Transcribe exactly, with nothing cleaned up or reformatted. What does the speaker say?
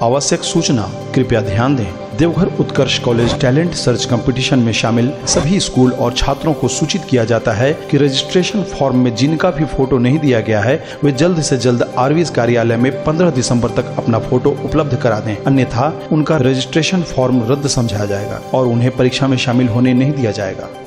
आवश्यक सूचना कृपया ध्यान दें। Deoghar Utkarsh college talent search competition में शामिल सभी स्कूल और छात्रों को सूचित किया जाता है कि रजिस्ट्रेशन फॉर्म में जिनका भी फोटो नहीं दिया गया है वे जल्द से जल्द आरवीएस कार्यालय में पंद्रह दिसंबर तक अपना फोटो उपलब्ध करा दें, अन्यथा उनका रजिस्ट्रेशन फॉर्म रद्द समझा जाएगा और उन्हें परीक्षा में शामिल होने नहीं दिया जाएगा।